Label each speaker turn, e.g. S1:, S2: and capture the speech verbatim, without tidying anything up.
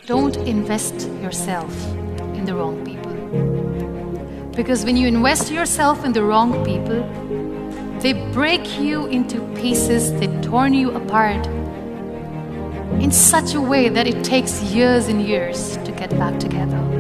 S1: don't invest yourself in the wrong people. Because when you invest yourself in the wrong people, they break you into pieces, they torn you apart in such a way that it takes years and years to get back together.